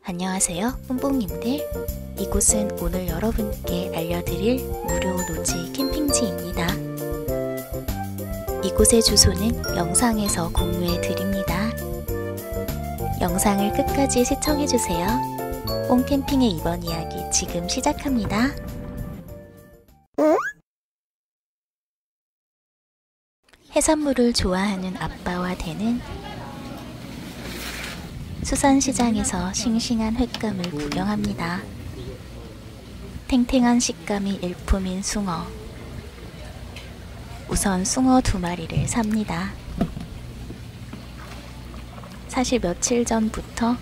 안녕하세요, 뿜뽕님들. 이곳은 오늘 여러분께 알려드릴 무료 노지 캠핑지입니다. 이곳의 주소는 영상에서 공유해 드립니다. 영상을 끝까지 시청해주세요. 뽕캠핑의 이번 이야기 지금 시작합니다. 해산물을 좋아하는 아빠와 대는 수산시장에서 싱싱한 횟감을 구경합니다. 탱탱한 식감이 일품인 숭어. 우선 숭어 2마리를 삽니다. 사실 며칠 전부터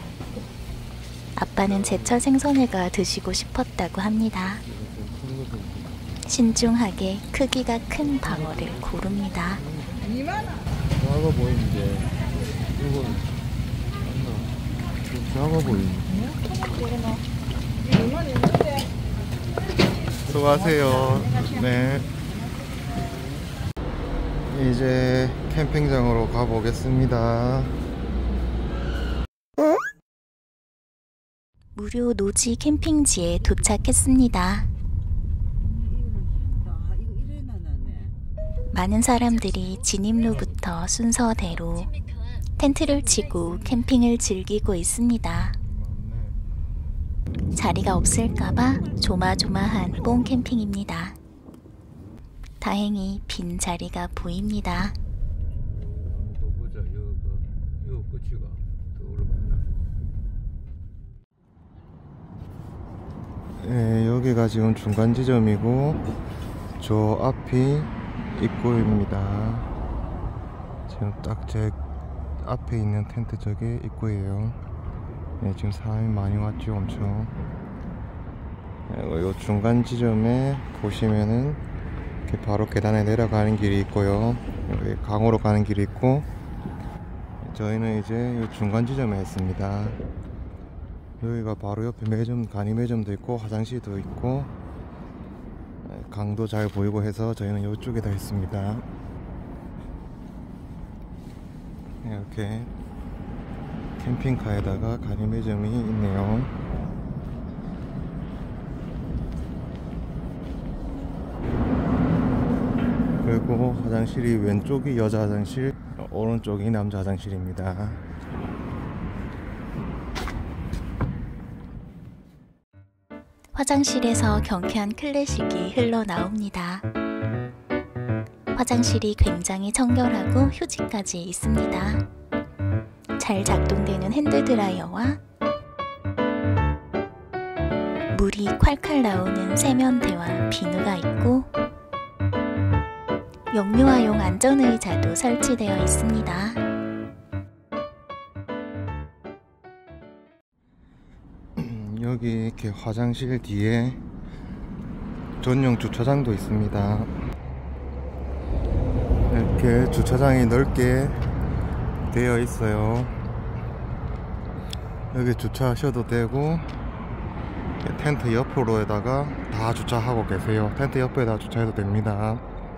아빠는 제철 생선회가 드시고 싶었다고 합니다. 신중하게 크기가 큰 방어를 고릅니다. 작아 보이는데 이건 작아 보이네. 수고하세요. 네. 이제 캠핑장으로 가보겠습니다. 무료 노지 캠핑지에 도착했습니다. 많은 사람들이 진입로부터 순서대로 텐트를 치고 캠핑을 즐기고 있습니다. 자리가 없을까봐 조마조마한 뽕 캠핑입니다. 다행히 빈 자리가 보입니다. 네, 여기가 지금 중간 지점이고 저 앞이 입구입니다. 지금 딱 제 앞에 있는 텐트 저게 입구예요. 네, 지금 사람이 많이 왔죠, 엄청. 요 중간 지점에 보시면은 이렇게 바로 계단에 내려가는 길이 있고요. 여기 강으로 가는 길이 있고, 저희는 이제 요 중간 지점에 있습니다. 여기가 바로 옆에 매점, 간이 매점도 있고 화장실도 있고 강도 잘 보이고 해서 저희는 이쪽에다 있습니다. 이렇게 캠핑카에다가 간이 매점이 있네요. 그리고 화장실이 왼쪽이 여자 화장실, 오른쪽이 남자 화장실입니다. 화장실에서 경쾌한 클래식이 흘러나옵니다. 화장실이 굉장히 청결하고 휴지까지 있습니다. 잘 작동되는 핸드드라이어와 물이 콸콸 나오는 세면대와 비누가 있고 영유아용 안전의자도 설치되어 있습니다. 여기 이렇게 화장실 뒤에 전용 주차장도 있습니다. 이렇게 주차장이 넓게 되어 있어요. 여기 주차하셔도 되고 텐트 옆으로에다가 다 주차하고 계세요. 텐트 옆에다 주차해도 됩니다.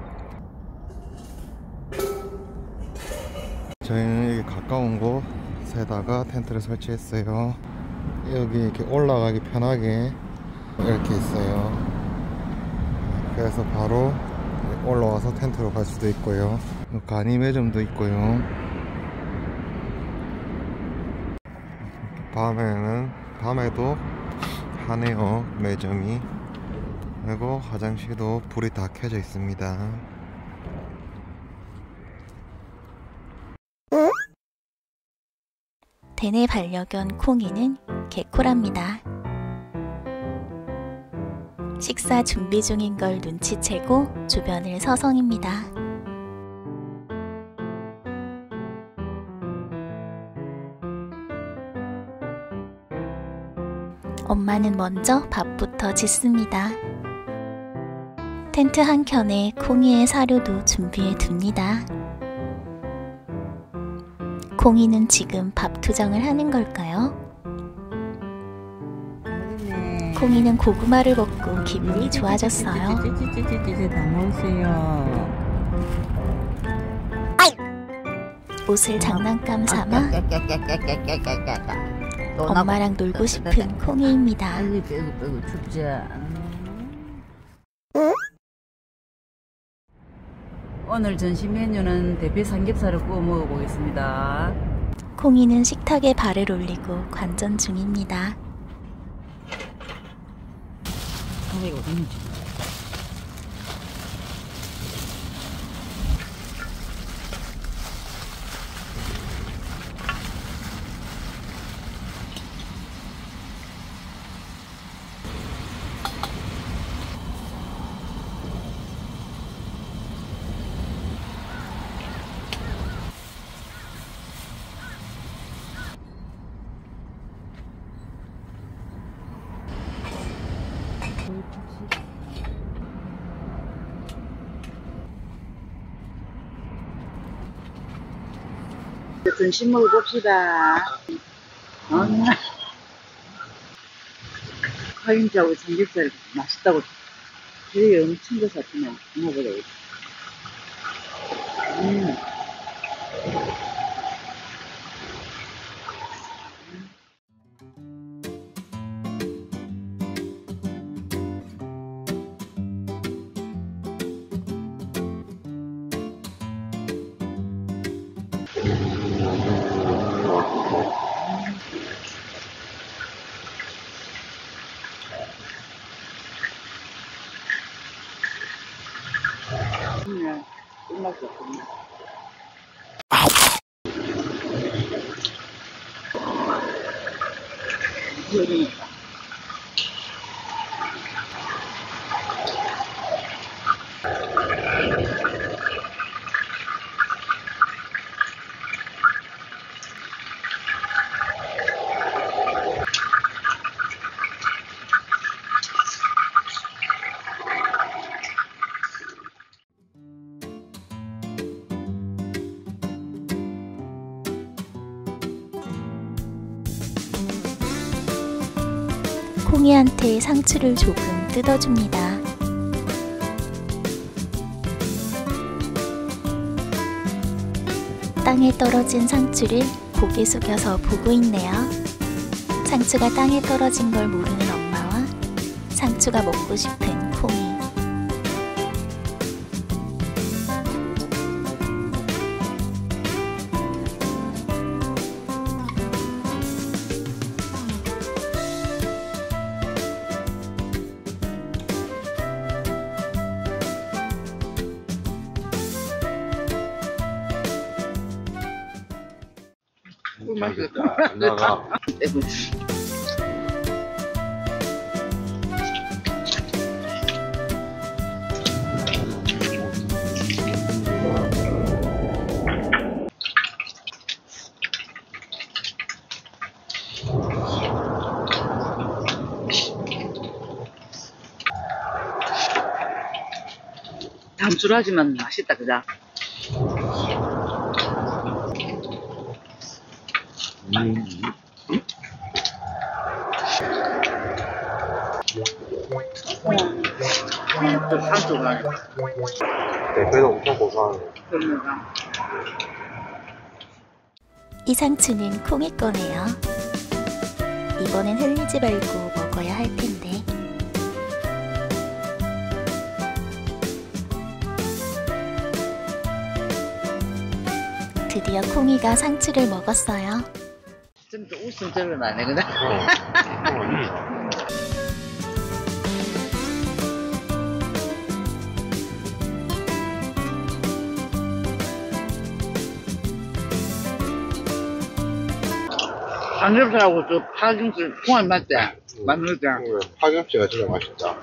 저희는 여기 가까운 곳에다가 텐트를 설치했어요. 여기 이렇게 올라가기 편하게 이렇게 있어요. 그래서 바로 올라와서 텐트로 갈 수도 있고요. 간이 매점도 있고요. 밤에도 하네요, 매점이. 그리고 화장실도 불이 다 켜져 있습니다. 대내 반려견 콩이는 개코랍니다. 식사 준비 중인 걸 눈치채고 주변을 서성입니다. 엄마는 먼저 밥부터 짓습니다. 텐트 한켠에 콩이의 사료도 준비해 둡니다. 콩이는 지금 밥 투정을 하는 걸까요? 콩이는 고구마를 먹고 기분이 좋아졌어요. 옷을 장난감 삼아 엄마랑 놀고 싶은 콩이입니다. 빼고 춥자. 오늘 전시 메뉴는 대패 삼겹살을 구워 먹어보겠습니다. 콩이는 식탁에 발을 올리고 관전 중입니다. 이거 어딨는지. 점심 먹어봅시다. 파김치하고 삼겹살 맛있다고 되게 엄청 거 샀구나. 먹어보자. 끝났어. 그러니까. 콩이한테 상추를 조금 뜯어줍니다. 땅에 떨어진 상추를 고개 숙여서 보고 있네요. 상추가 땅에 떨어진 걸 모르는 엄마와 상추가 먹고 싶은 콩이. 맛있다. 나가. 단출하지만 맛있다, 그자? 또 상추가 대패도 엄청 고소하네. 그러니까. 이 상추는 콩이 거네요. 이번엔 흘리지 말고 먹어야 할 텐데. 드디어 콩이가 상추를 먹었어요. 좀 더 웃음 들어나네, 그냥. 삼겹살하고 저 파김치 통합 맞지? 맞는 거 파김치가 진짜 맛있다.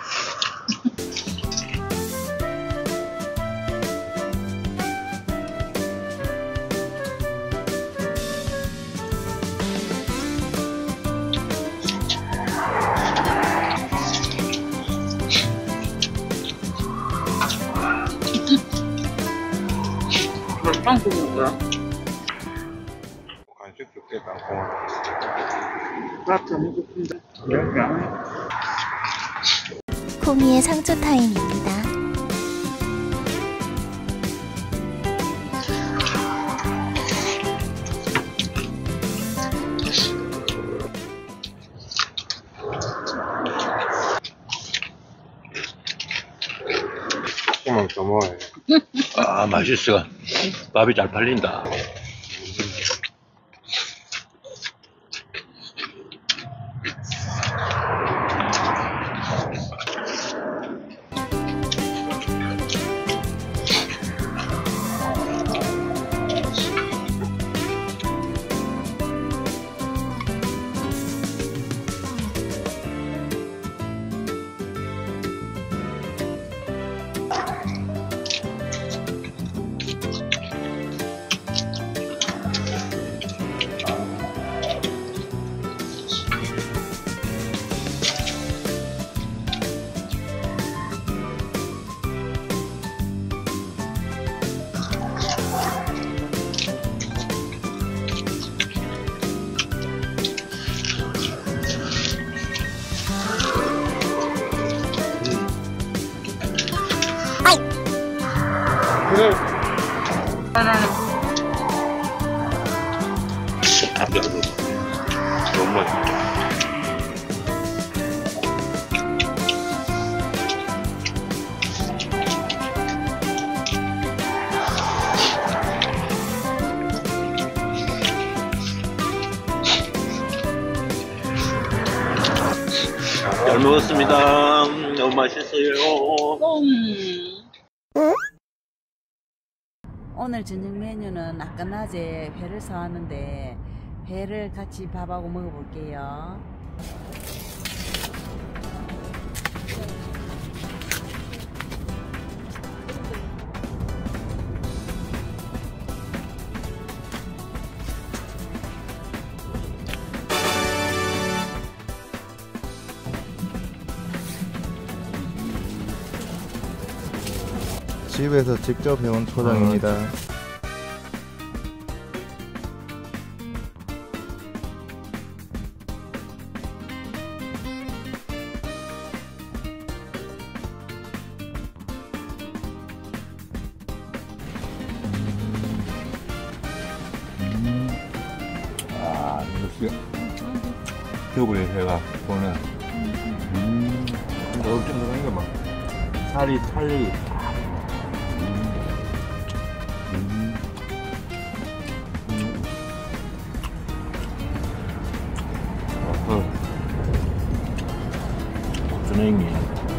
빵 굽는다. 간식 줄게, 땅콩아. 밥 더 먹고 싶은데. 콩이의 상추 타임입니다. 조금만 더 먹어요. 아, 맛있어. 밥이 잘 팔린다. 너무 맛있다. 잘 먹었습니다. 너무 맛있어요. 오늘 저녁 메뉴는 아까 낮에 회를 사왔는데 회를 같이 밥하고 먹어볼게요. 집에서 직접 해온 초장입니다. 아, 역시 겨울에 해가 보는 엄청 들어간 게 막 살이 찰리. 고추냉이.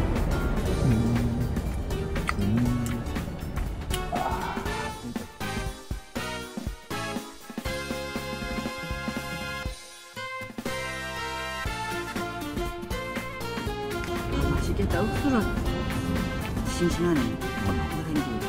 맛있겠다. 억수로 싱싱하네. 생기.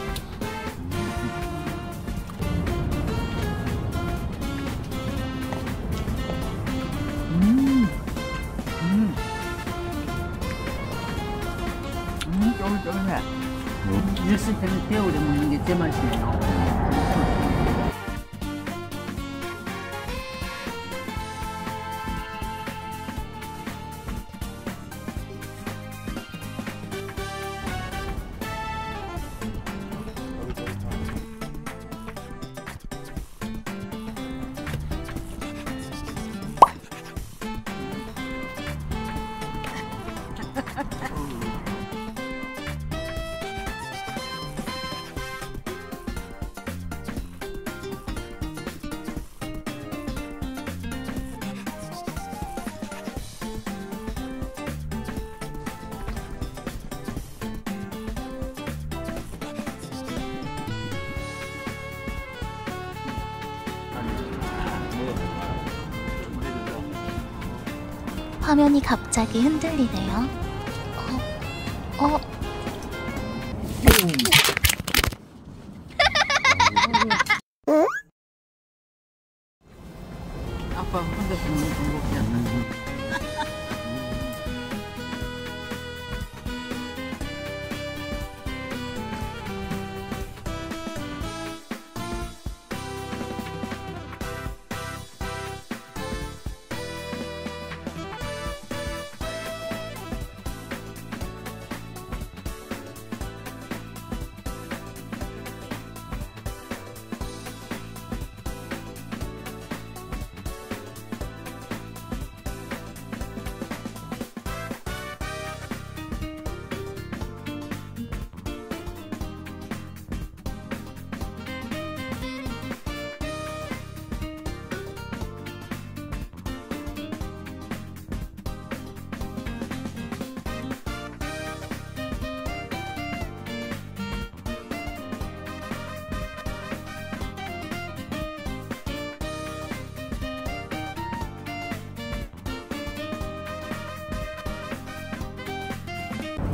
쫄깃쫄깃해. 있을 때는 겨울에 먹는 게 제 맛이에요. 화면이 갑자기 흔들리네요. 아빠 혼자서 먹는 방법이야.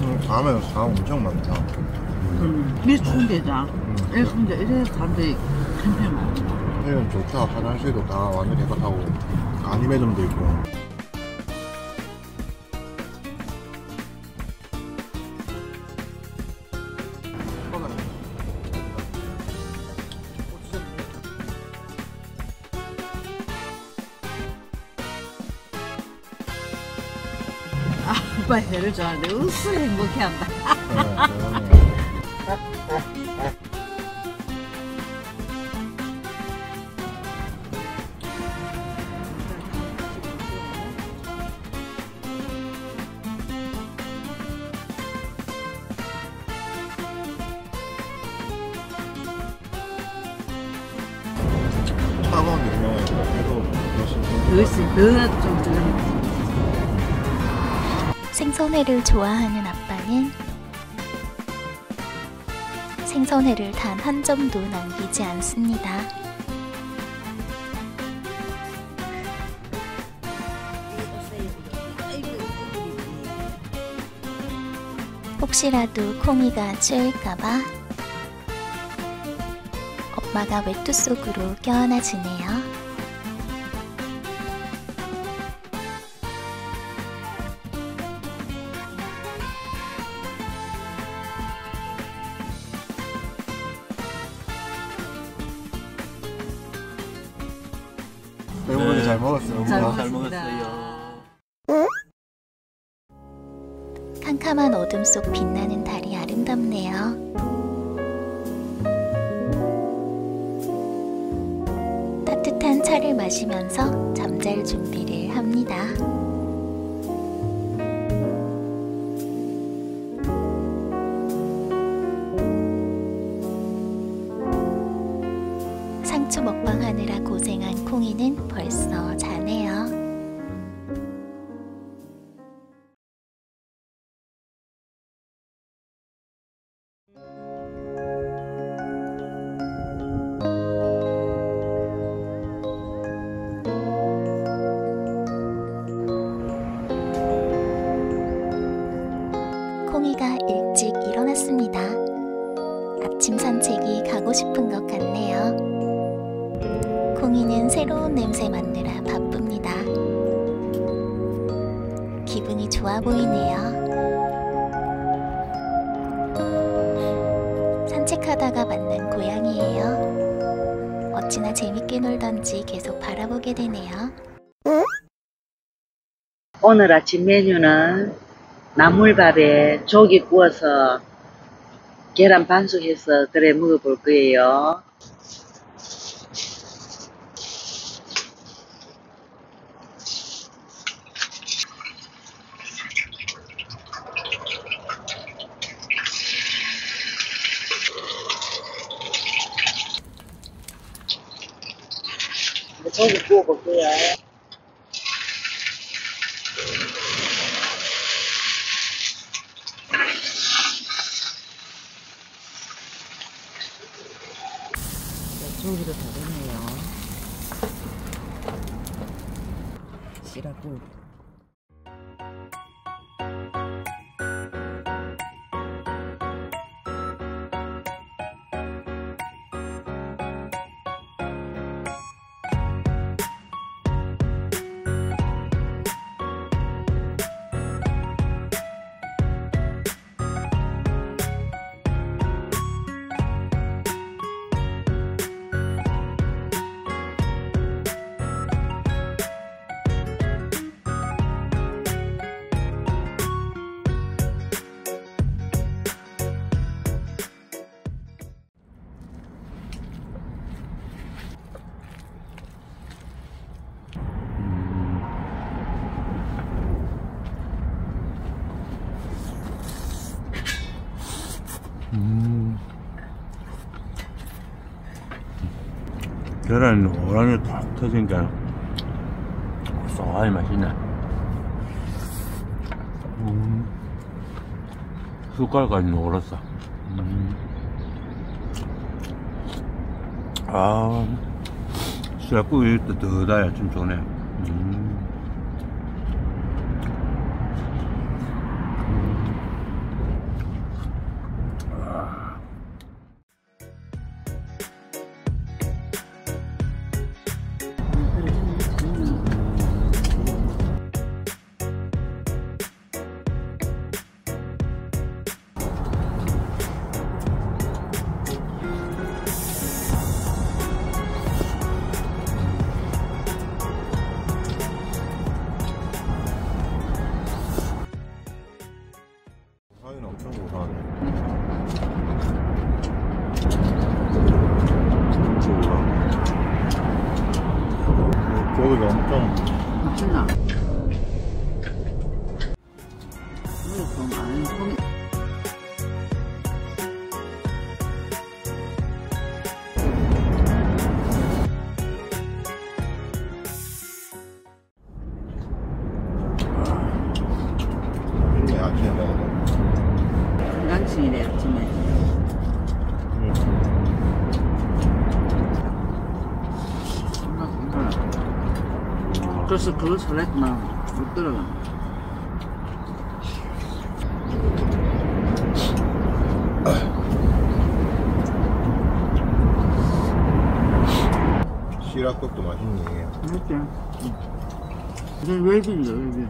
다음에 사람 엄청 많다. 이 추운 데장. 근데 이래 사람들이 캠핑 많아. 여기는 좋다. 화장실도 다 완전 깨끗하고 간이 매점도 있고. 오빠 해를 좋아하는데 으스 행복해한다. 차가운 냉면에 해도 더좀 생선회를 좋아하는 아빠는 생선회를 단 한 점도 남기지 않습니다. 혹시라도 콩이가 추울까봐 엄마가 외투 속으로 껴안아주네요. 배부르게 잘 먹었어요. 잘 먹었어요. 캄캄한 어둠 속 빛나는 달이 아름답네요. 따뜻한 차를 마시면서 잠잘 준비를 합니다. 상추 먹방하느라 고생한 콩이는 벌써 자네요. 콩이가 일찍 일어났습니다. 아침 산책이 가고 싶은 것 같네요. 콩이는 새로운 냄새 맡느라 바쁩니다. 기분이 좋아 보이네요. 산책하다가 만난 고양이예요. 어찌나 재밌게 놀던지 계속 바라보게 되네요. 오늘 아침 메뉴는 나물밥에 조기 구워서 계란 반숙해서 그래 먹어볼 거예요. 조기 구워볼게요. 조기도 다 됐네요. 씨라고. 계란이 노란이 탁 터지니까 고소하니 맛있네. 숟갈까지 녹았어. 아, 쇠국이 뜨뜻하야 좀 좋네. 좀 맛있나? 이거 좀 많이 좀 이게 아침에 먹어도 건강식이래 아침에. 그래서 그걸 설렜구나. 못 들어가. 시락국도 맛있네. 맛있지? 이게 웨이빙이야, 웨이빙.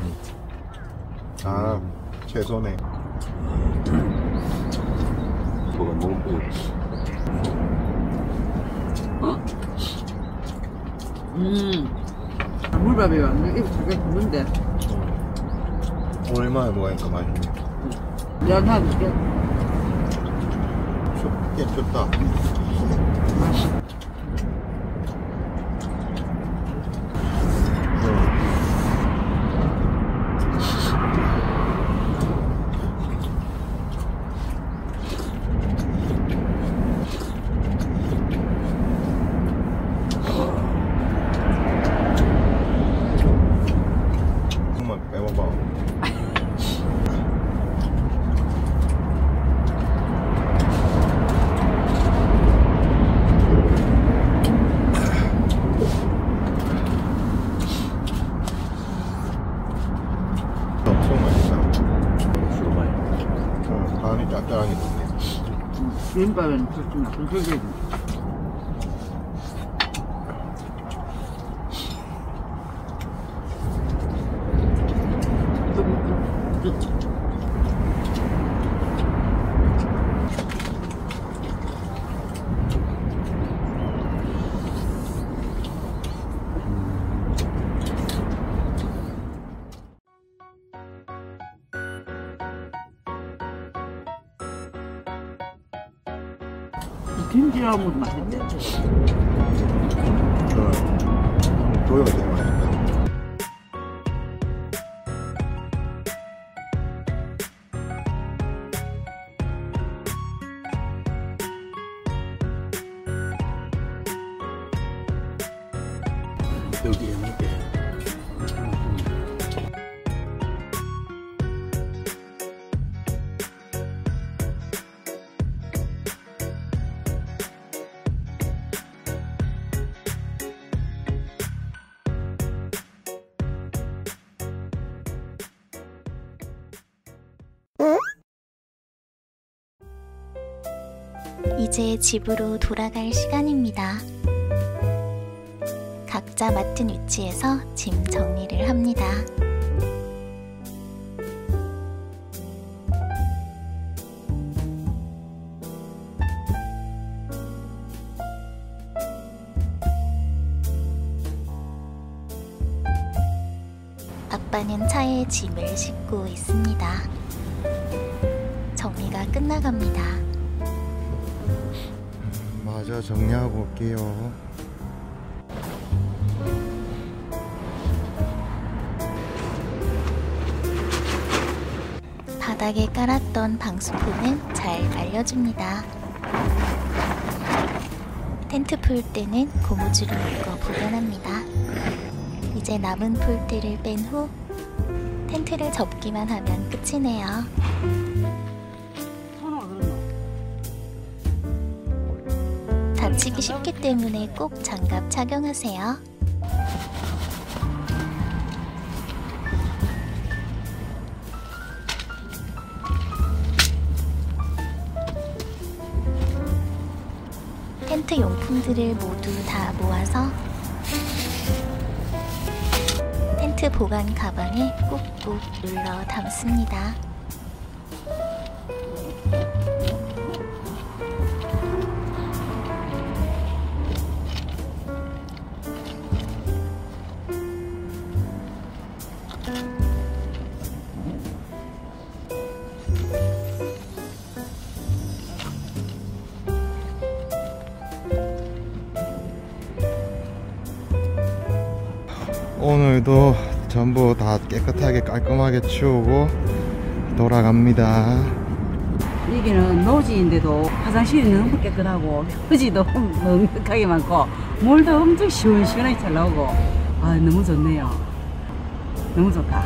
아, 채소네. 뭐가 너무 물밥이야. 입에 되게 부는데. 오랜만에 먹으니까 맛있네. 면 하줄게. 춥게 춥다. 한번 빼먹어. 엄청 맛있다. 주로 많이. 간이 짭짤하게 됐네. 비빔밥에는 좀 나쁜 소리지. 김치하고 맛있대. 조여가 되게 맛있다. 여기 있는데. 이제 집으로 돌아갈 시간입니다. 각자 맡은 위치에서 짐 정리를 합니다. 아빠는 차에 짐을 싣고 있습니다. 정리가 끝나갑니다. 마저 정리하고 올게요. 바닥에 깔았던 방수포는 잘 말려줍니다. 텐트 풀 때는 고무줄을 묶어 보관합니다. 이제 남은 풀대를 뺀 후 텐트를 접기만 하면 끝이네요. 다치기 쉽기 때문에 꼭 장갑 착용하세요. 텐트 용품들을 모두 다 모아서 텐트 보관 가방에 꾹꾹 눌러 담습니다. 오늘도 전부 다 깨끗하게 깔끔하게 치우고 돌아갑니다. 여기는 노지인데도 화장실이 너무 깨끗하고 휴지도 넉넉하게 많고 물도 엄청 시원시원하게 잘 나오고 아 너무 좋네요. 너무 좋다.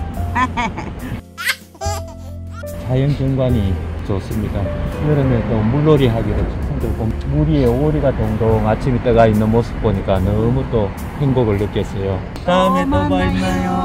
자연 경관이 좋습니다. 여름에 또 물놀이 하기도 참 좋고 물 위에 오리가 동동 아침에 떠가 있는 모습 보니까 너무 또 행복을 느꼈어요. 다음에 또 만나요.